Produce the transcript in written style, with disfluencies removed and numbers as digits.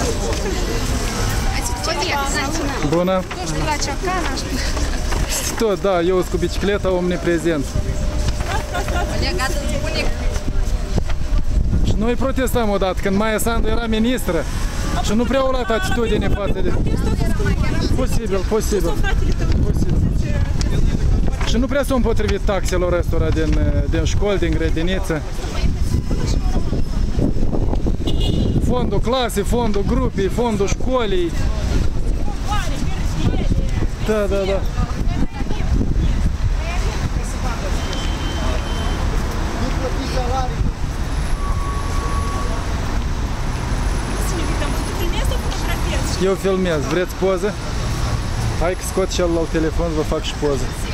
Bună! Nu știu, la Ciocana, Tot, da, eu sunt cu bicicleta omniprezent. Și noi protestam odată când Maia Sandu era ministră și nu prea au luat atitudine față de... Posibil. Și nu prea s-au împotrivit taxelor ăstora din școli, din grădiniță. Fondul clasei, fondul grupii, fondul școlii. Da. Eu filmez. Vreți poză? Hai că scot celălalt telefon, vă fac și poză.